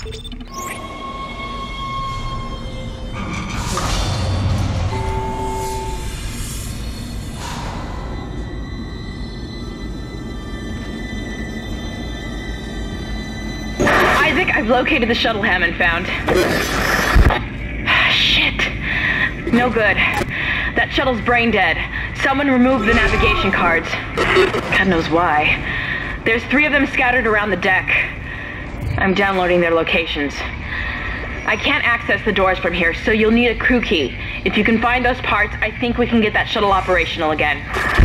Isaac, I've located the shuttle Hammond found. Shit. No good. That shuttle's brain dead. Someone removed the navigation cards. God knows why. There's 3 of them scattered around the deck. I'm downloading their locations. I can't access the doors from here, so you'll need a crew key. If you can find those parts, I think we can get that shuttle operational again.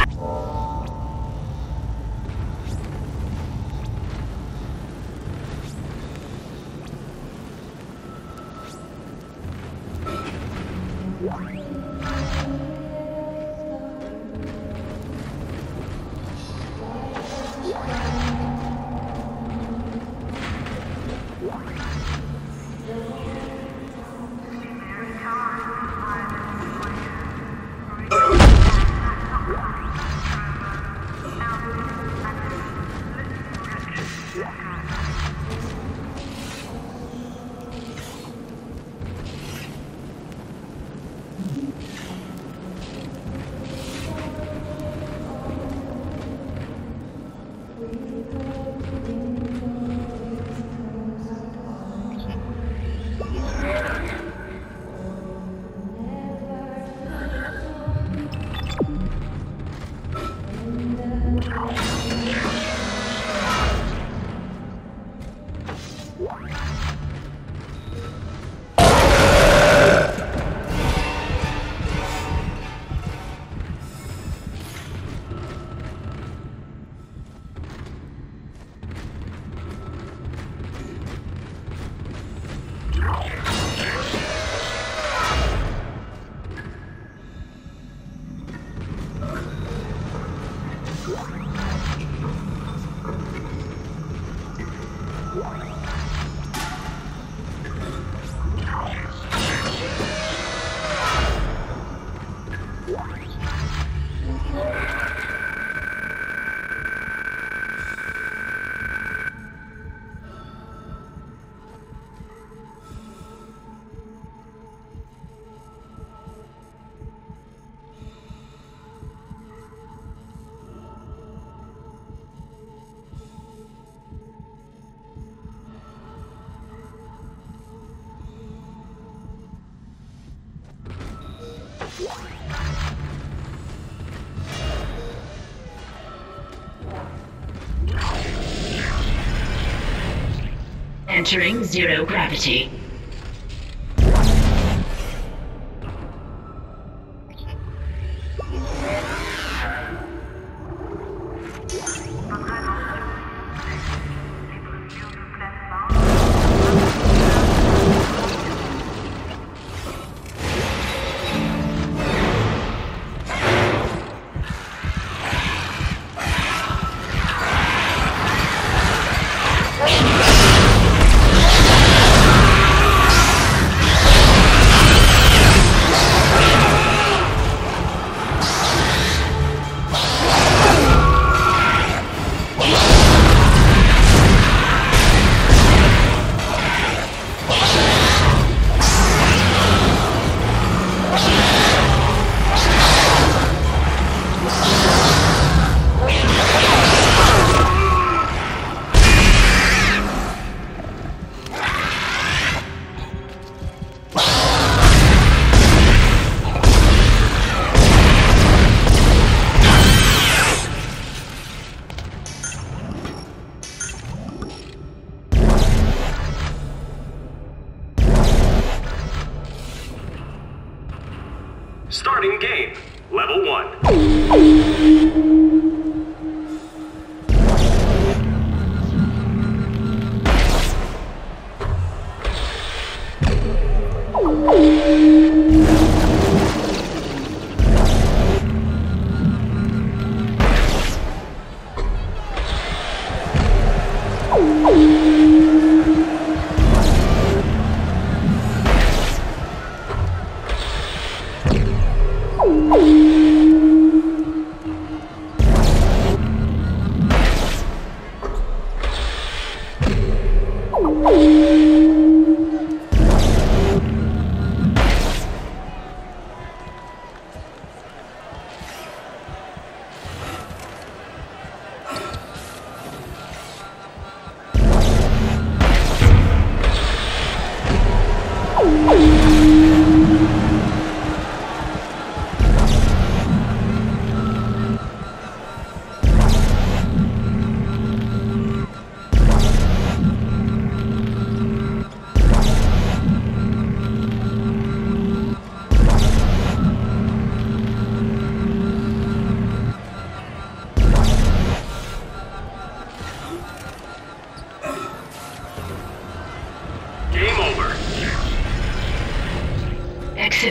Entering zero gravity.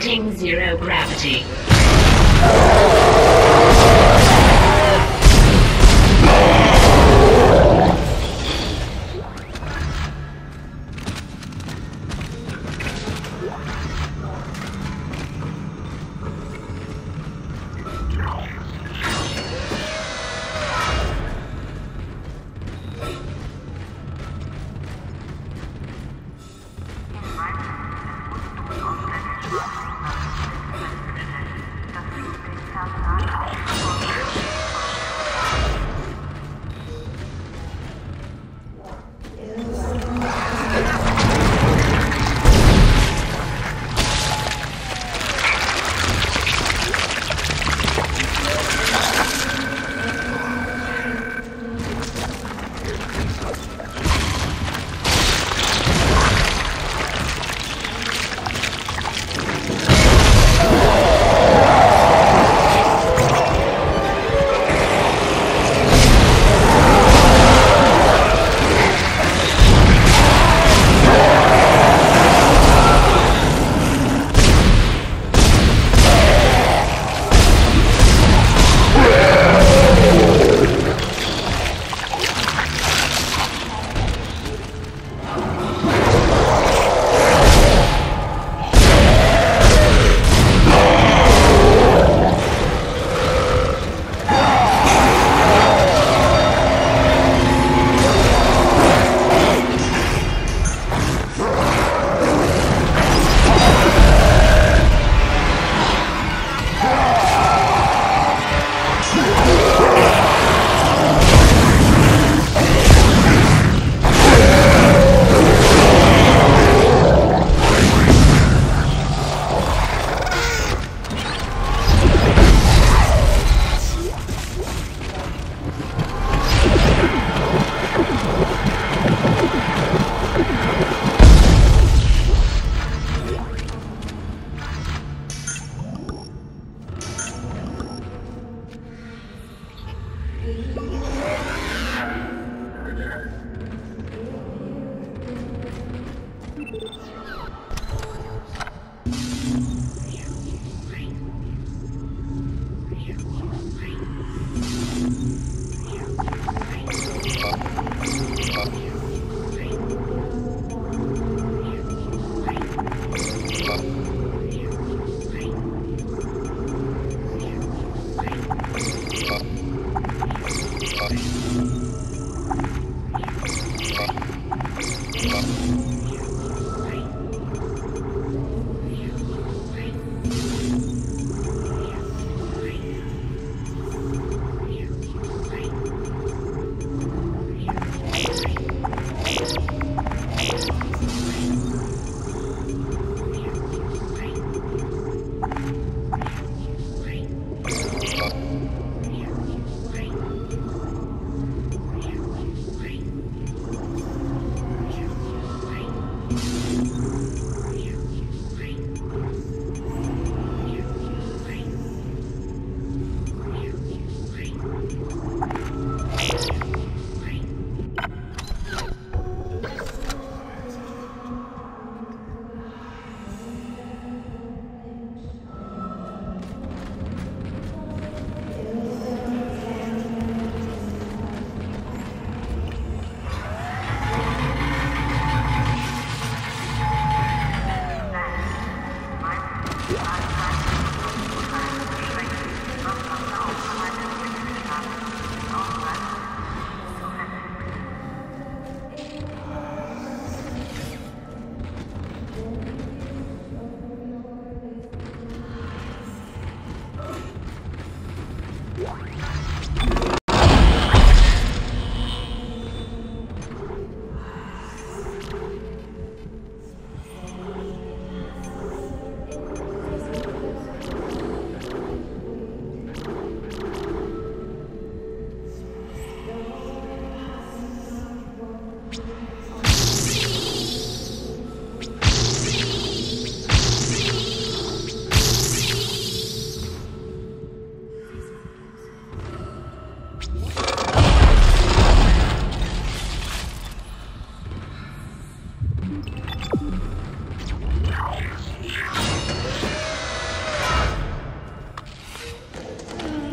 Detecting zero gravity.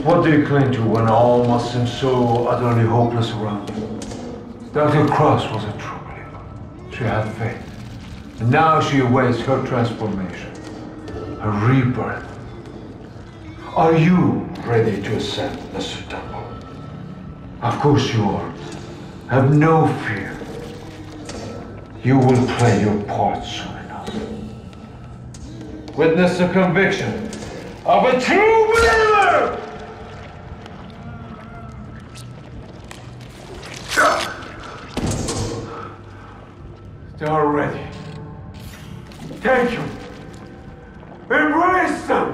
What do you cling to when all must seem so utterly hopeless around you? Dr. Cross was a true believer. She had faith. And now she awaits her transformation, her rebirth. Are you ready to ascend, Mr. Temple? Of course you are. Have no fear. You will play your part soon enough. Witness the conviction of a true believer! They are ready. Take them. Embrace them.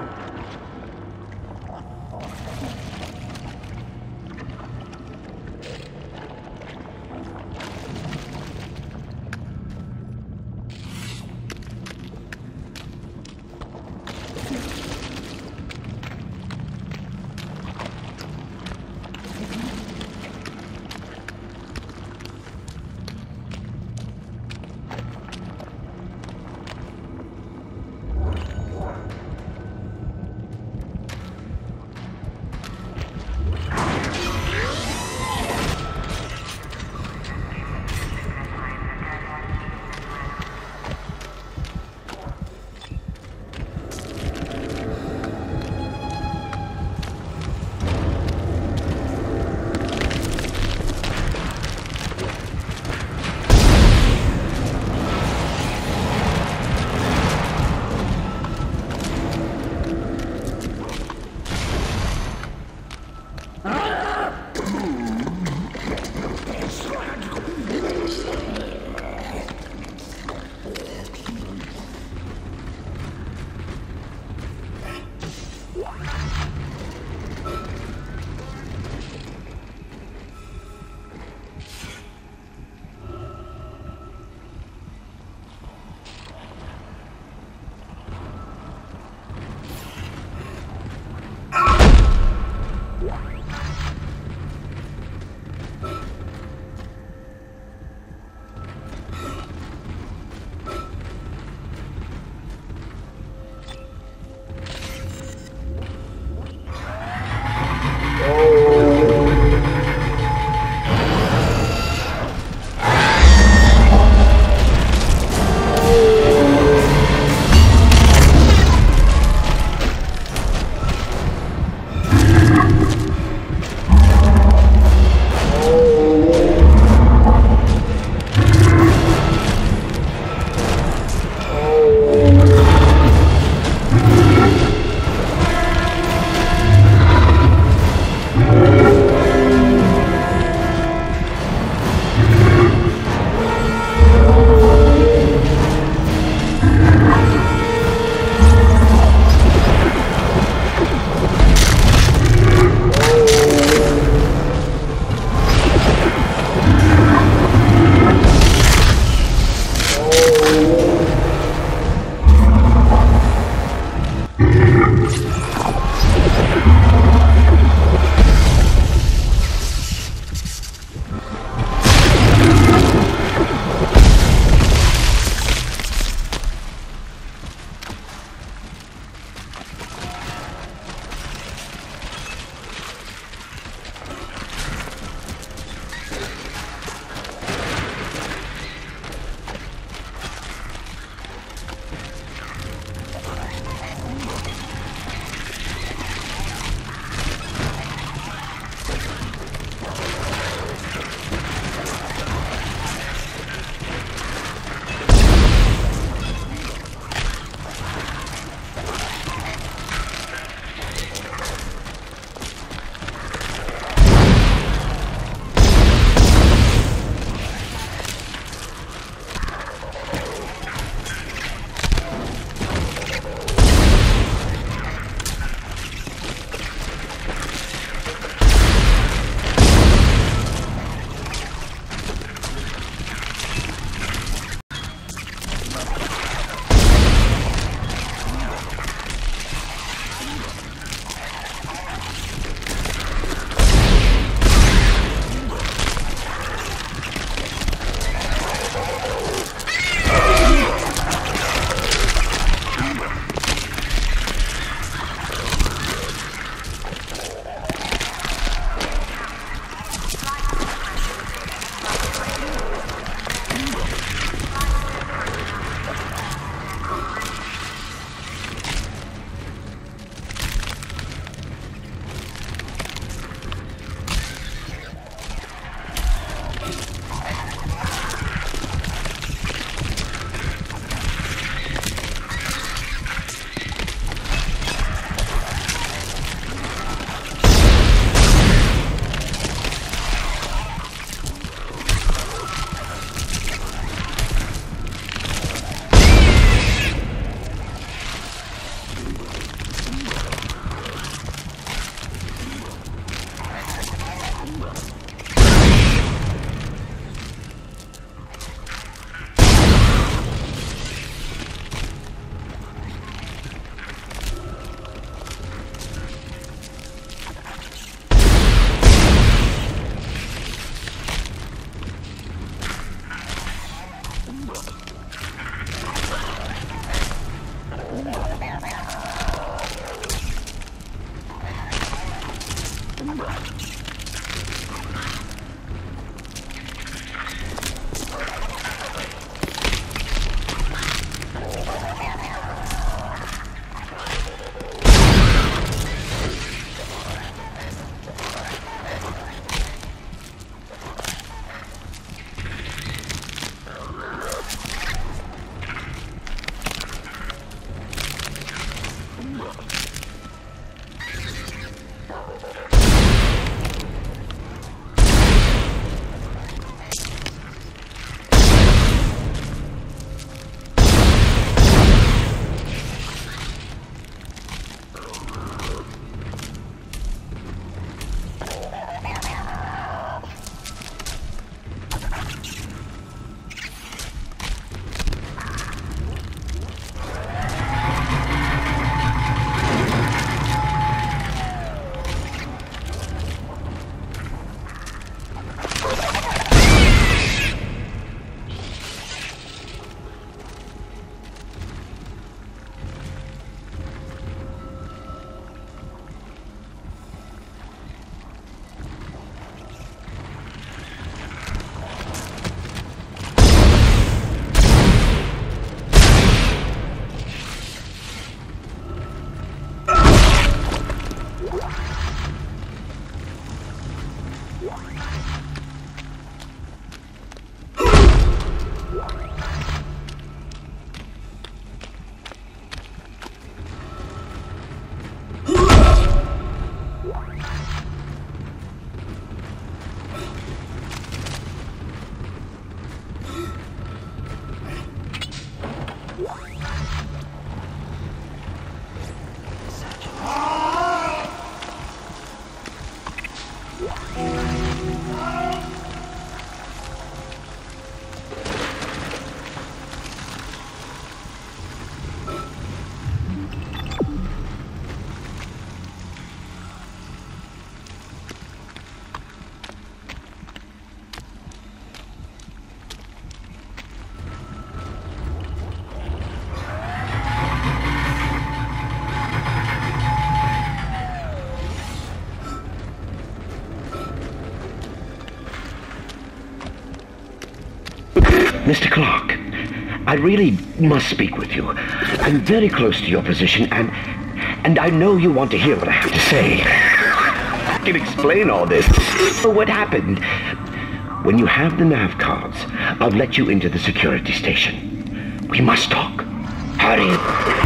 Mr. Clark, I really must speak with you. I'm very close to your position, and I know you want to hear what I have to say. I can explain all this. So what happened? When you have the nav cards, I'll let you into the security station. We must talk. Hurry.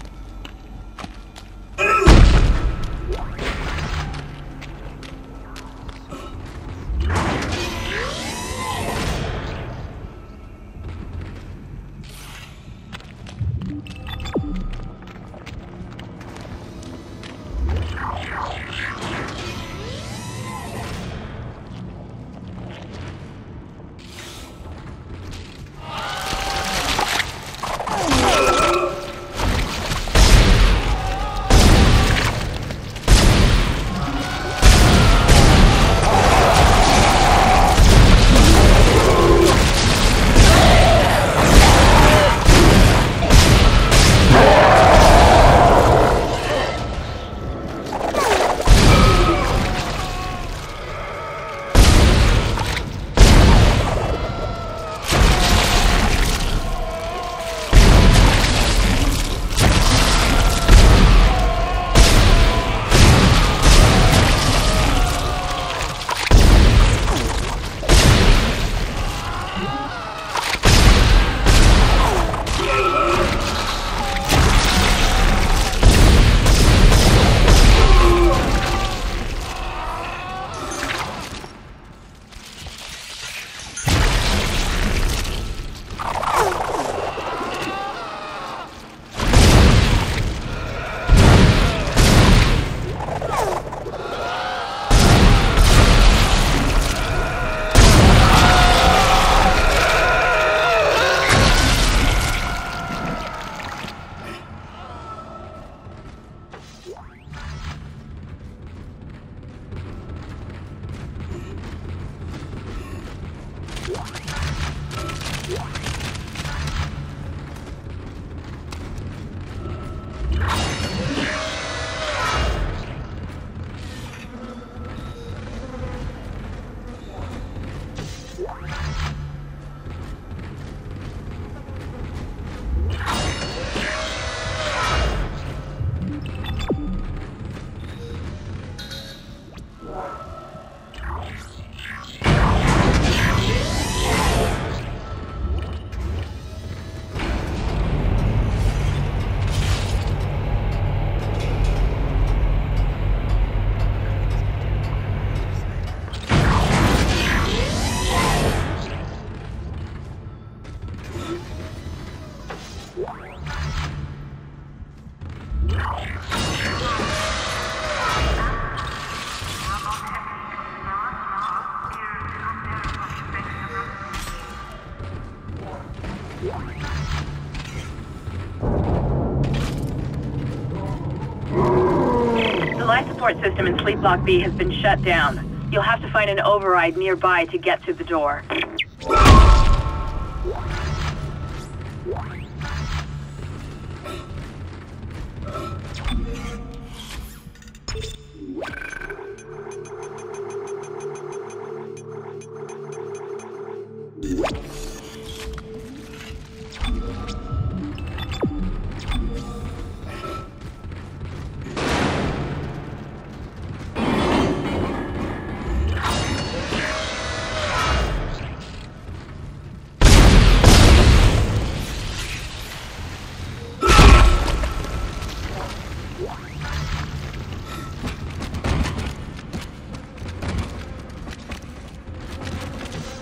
The life support system in Sleep Block B has been shut down. You'll have to find an override nearby to get through the door.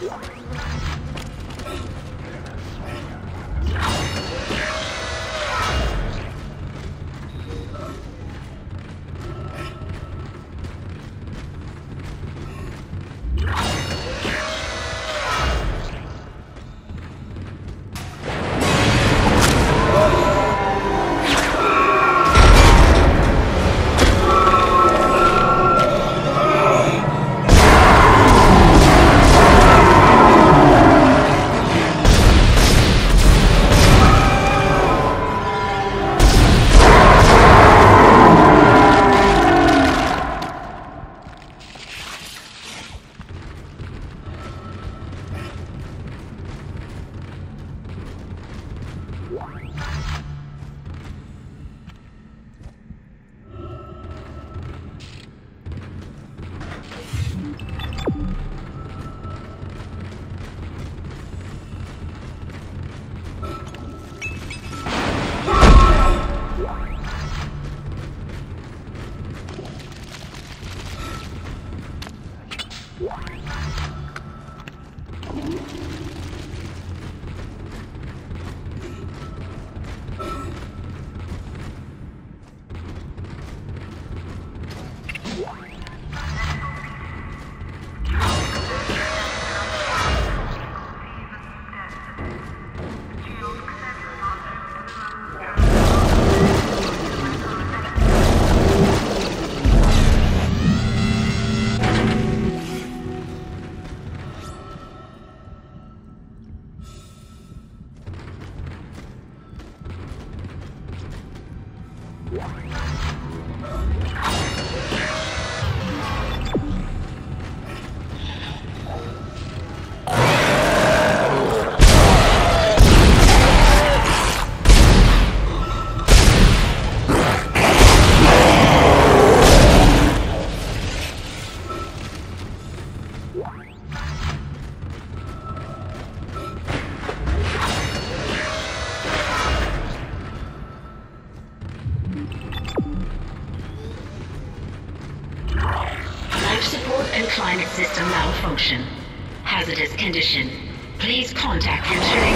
Climate system malfunction. Hazardous condition. Please contact returning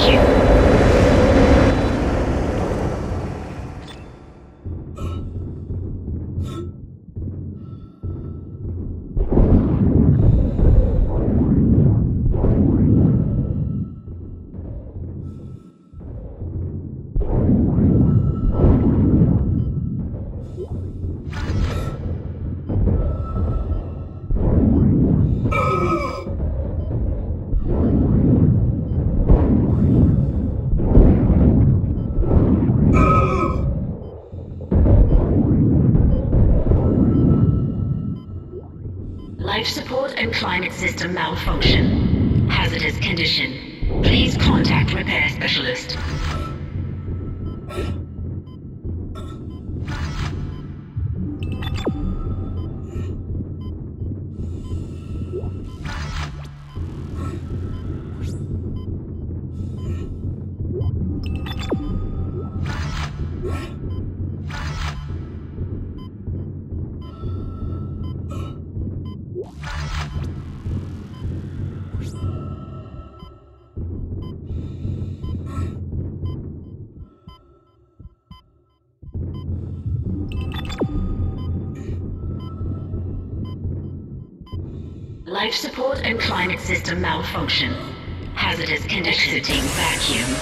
vacuum. Life support and climate system malfunction. Hazardous condition. Please contact repair specialist. Life support and climate system malfunction. Hazardous condition. Exiting vacuum.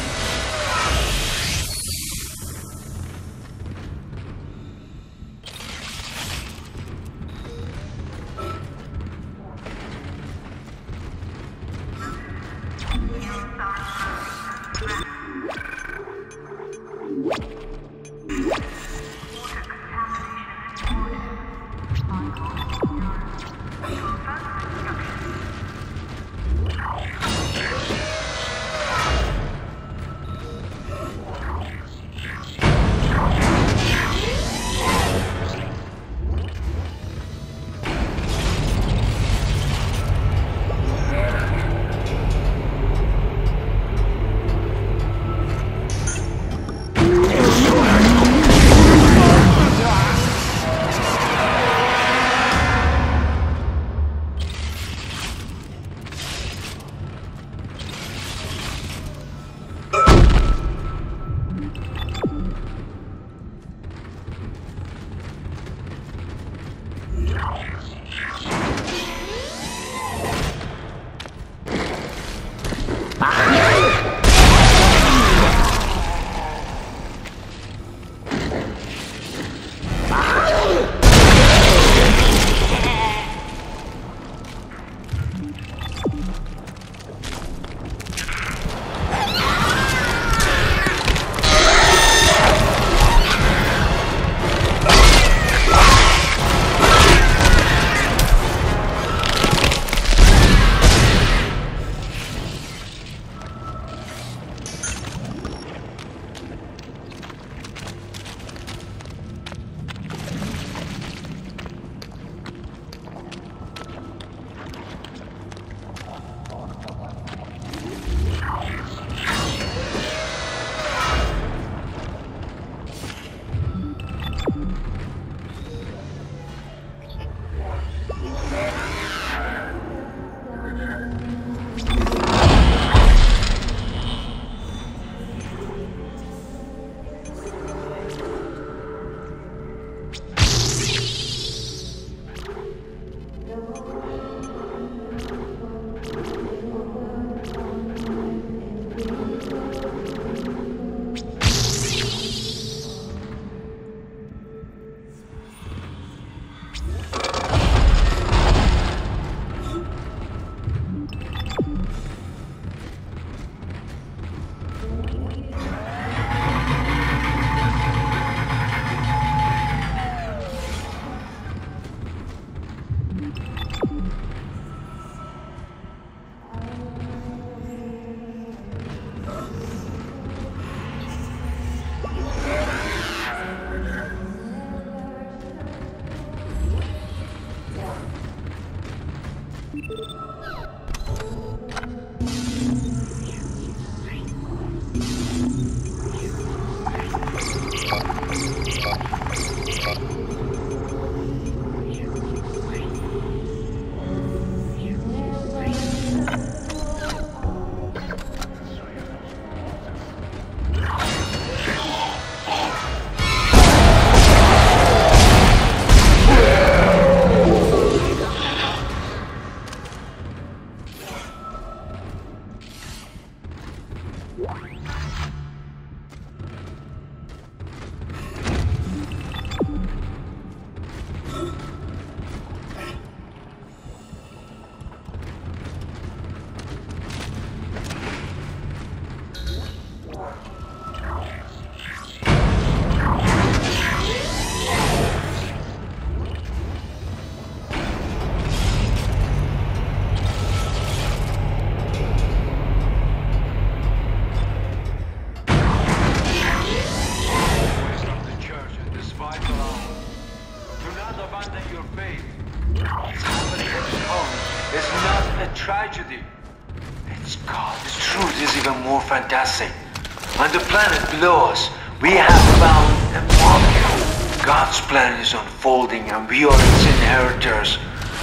Fantastic. On the planet below us, we have found a marker. God's plan is unfolding and we are its inheritors.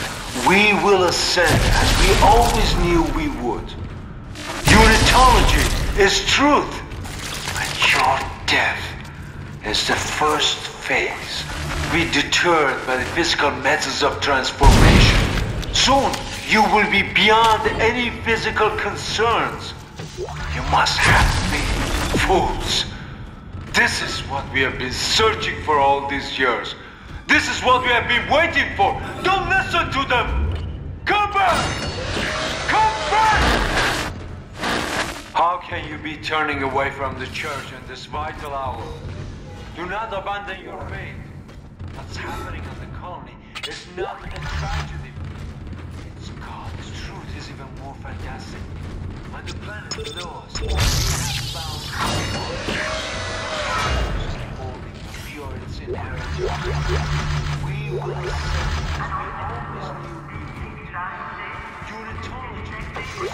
We will ascend as we always knew we would. Unitology is truth, and your death is the first phase. Be deterred by the physical methods of transformation. Soon, you will be beyond any physical concerns. You must have faith, fools. This is what we have been searching for all these years. This is what we have been waiting for. Don't listen to them. Come back! Come back! How can you be turning away from the church in this vital hour? Do not abandon your faith. What's happening in the colony is not a tragedy. It's God's truth is even more fantastic. On the planet below us, we have found we are its inheritors. We will ascend as we always knew we would. Unitology is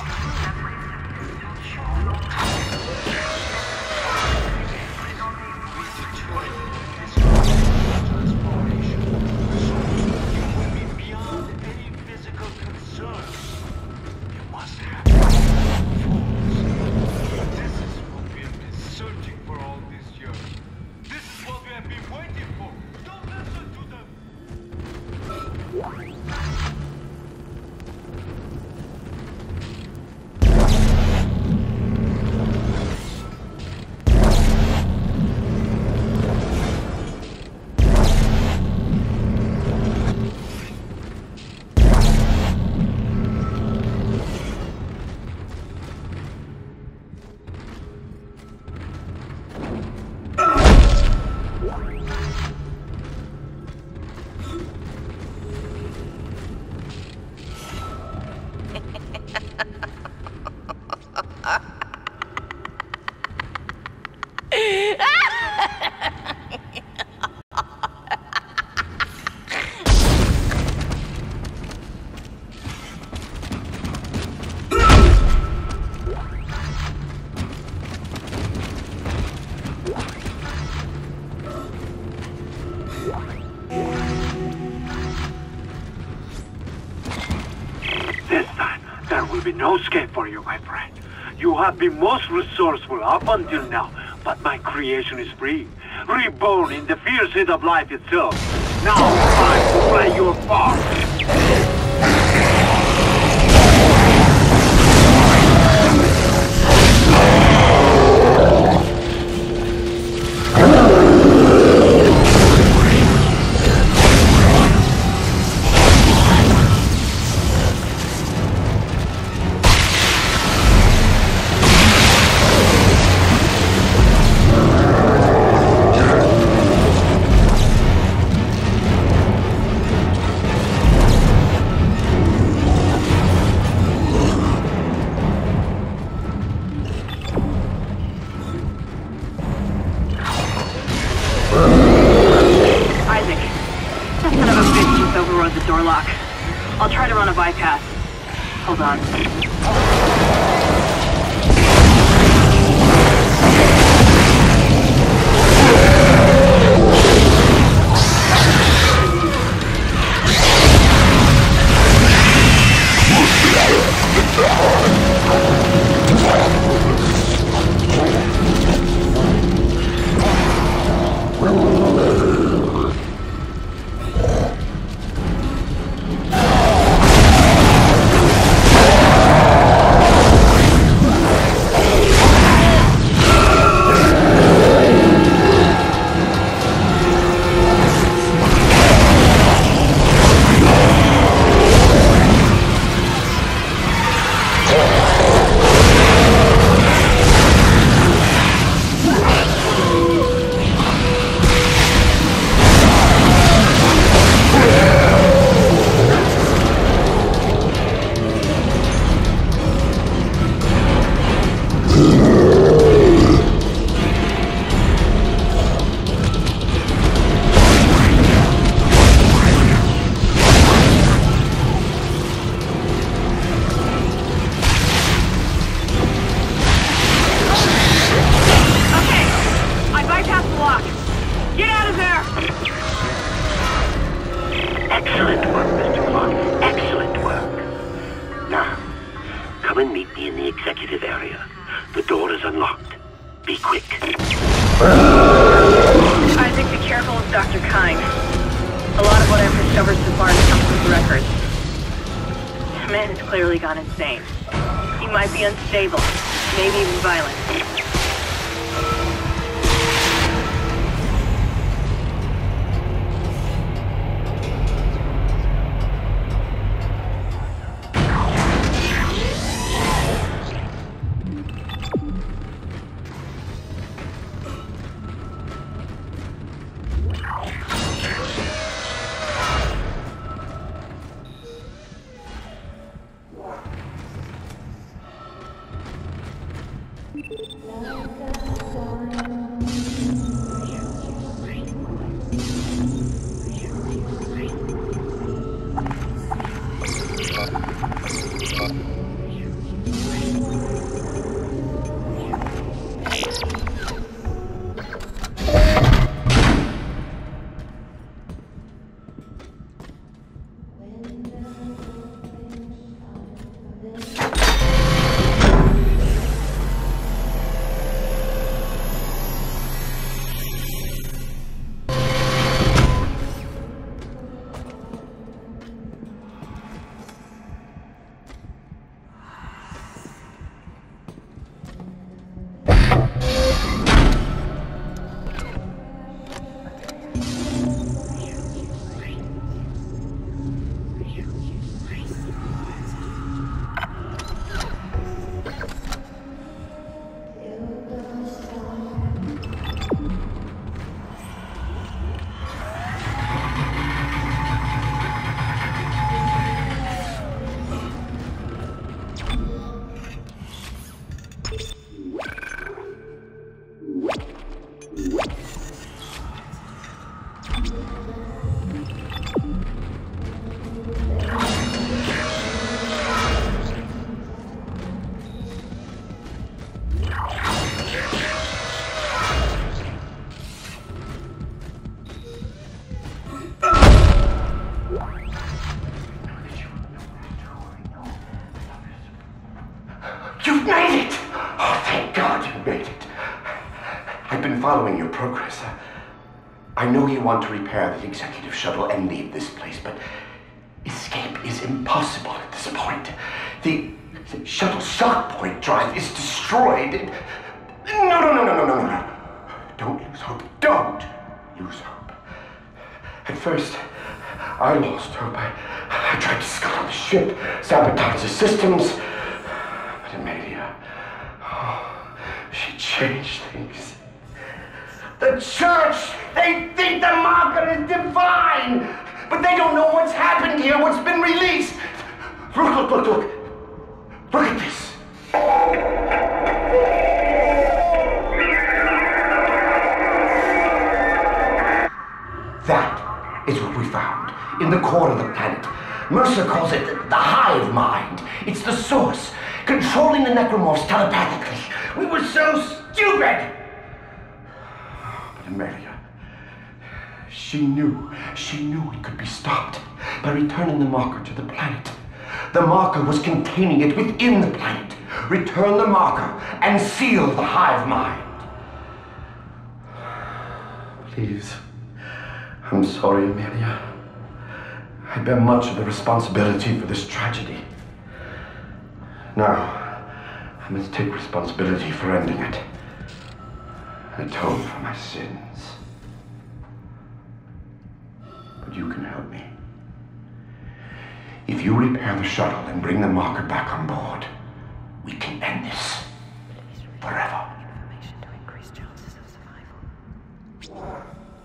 we determine this transformation. So you will be beyond any physical concerns. You must have searching for all these years. This is what we have been waiting for. Don't listen to them. been no escape for you, my friend. You have been most resourceful up until now, but my creation is free, reborn in the fierce heat of life itself. Now time to play your part. I'll try to run a bypass. Hold on. Excellent work, Mr. Clark. Excellent work. Now, come and meet me in the executive area. The door is unlocked. Be quick. Isaac, be careful with Dr. Kyne. A lot of what I've discovered so far has come from his records. The man has clearly gone insane. He might be unstable, maybe even violent. Thank God you made it. I've been following your progress. I know you want to repair the executive shuttle and leave this place, but escape is impossible at this point. The shuttle shock point drive is destroyed. No. Don't lose hope. Don't lose hope. At first, I lost hope. I tried to scuttle the ship, sabotage the systems. But Amelia, she changed things. The church, they think the marker is divine, but they don't know what's happened here, what's been released. Look. Look at this. That is what we found in the core of the planet. Mercer calls it the hive mind. It's the source, controlling the necromorphs telepathically. We were so stupid! But Amelia, she knew it could be stopped by returning the marker to the planet. The marker was containing it within the planet. Return the marker and seal the hive mind. Please. I'm sorry, Amelia. I bear much of the responsibility for this tragedy. Now, I must take responsibility for ending it. Atone for my sins. But you can help me. If you repair the shuttle and bring the marker back on board, we can end this forever. Information to increase chances of survival.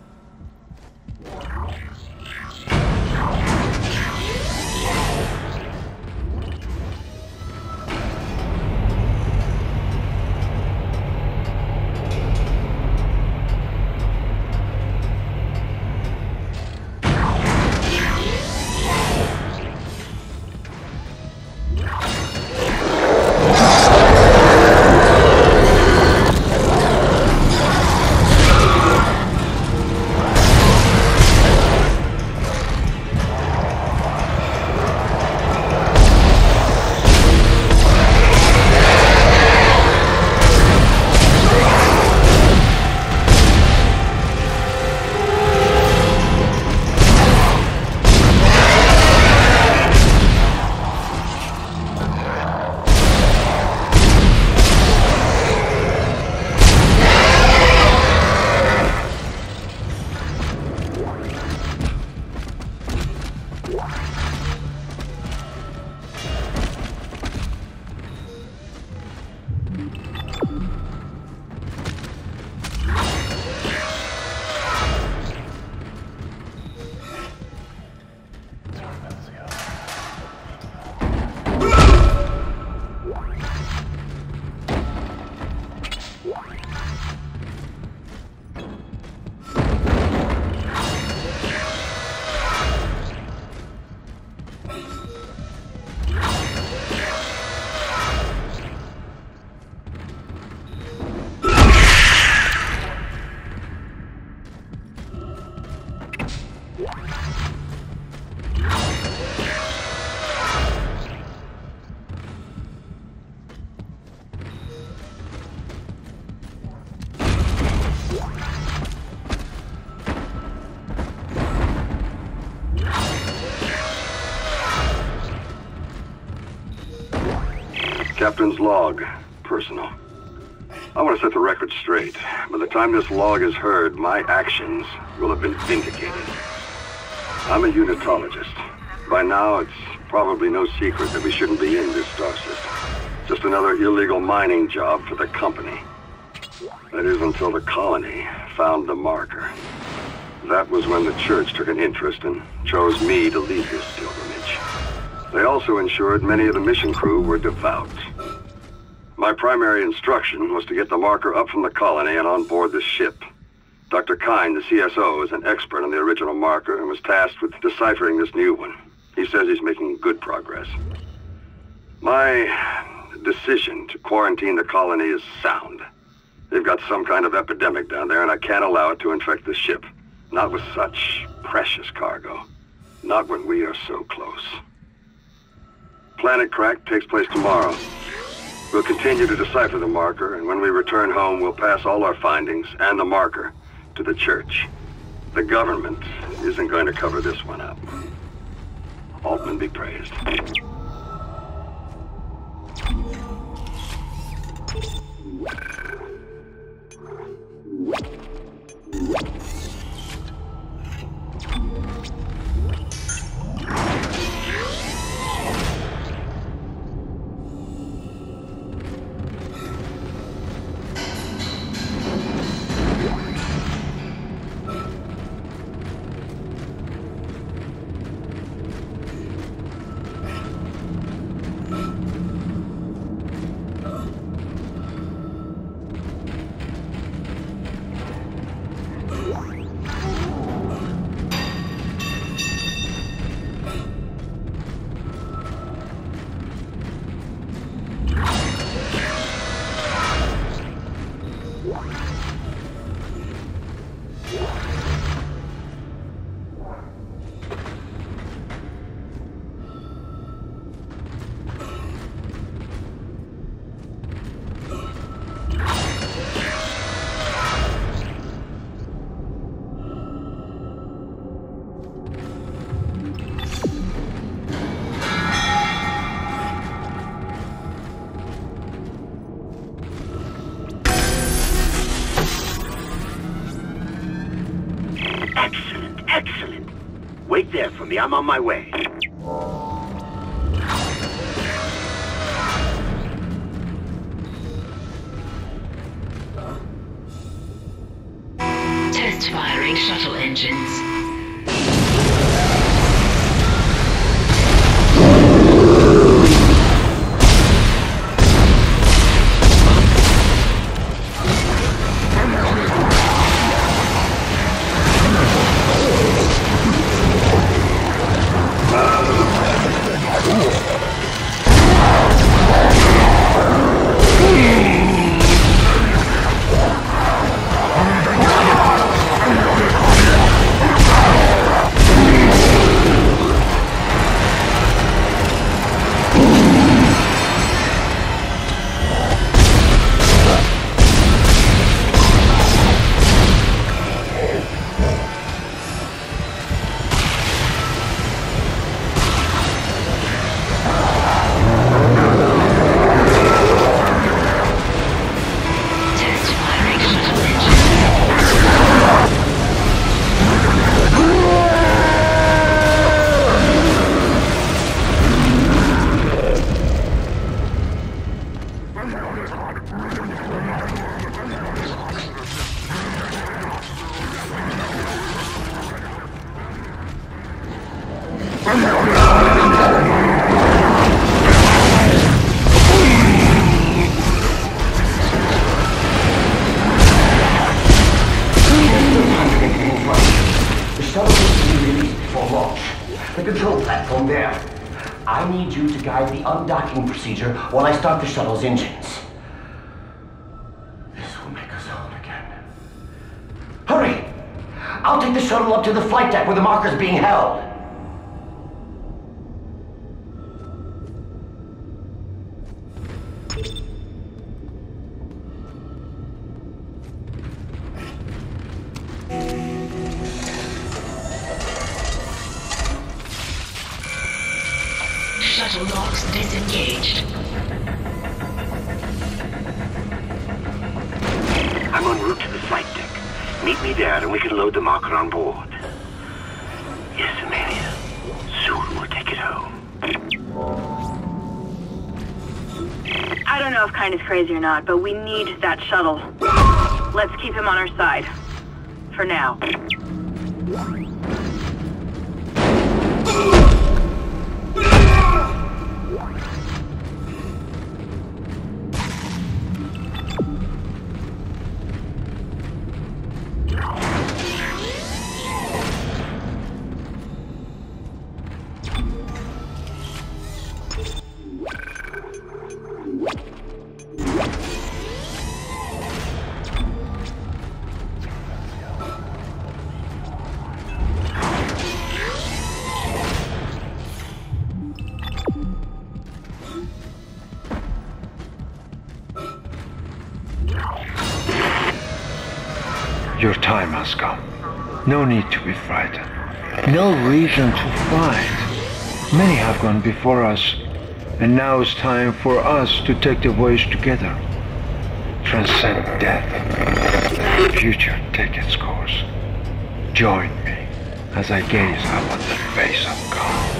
Captain's log, personal. I want to set the record straight. By the time this log is heard, my actions will have been vindicated. I'm a unitologist. By now, it's probably no secret that we shouldn't be in this star system. Just another illegal mining job for the company. That is until the colony found the marker. That was when the church took an interest and chose me to lead this pilgrimage. They also ensured many of the mission crew were devout. My primary instruction was to get the marker up from the colony and on board the ship. Dr. Kine, the CSO, is an expert on the original marker and was tasked with deciphering this new one. He says he's making good progress. My decision to quarantine the colony is sound. They've got some kind of epidemic down there, and I can't allow it to infect the ship. Not with such precious cargo. Not when we are so close. Planet Crack takes place tomorrow. We'll continue to decipher the marker, and when we return home, we'll pass all our findings and the marker to the church. The government isn't going to cover this one up. Altman be praised. Excellent. Wait there for me. I'm on my way. Test firing shuttle engines. The shuttle needs to be released before launch. The control platform there. I need you to guide the undocking procedure while I start the shuttle's engines. This will make us whole again. Hurry! I'll take the shuttle up to the flight deck where the marker's being held. Shuttle locks disengaged. I'm en route to the flight deck. Meet me there and we can load the marker on board. Yes, Amelia. Soon we'll take it home. I don't know if Kyne is crazy or not, but we need that shuttle. Let's keep him on our side. For now. Your time has come. No need to be frightened. No reason to fight. Many have gone before us, and now it's time for us to take the voyage together. Transcend death. The future take its course. Join me as I gaze up at the face of God.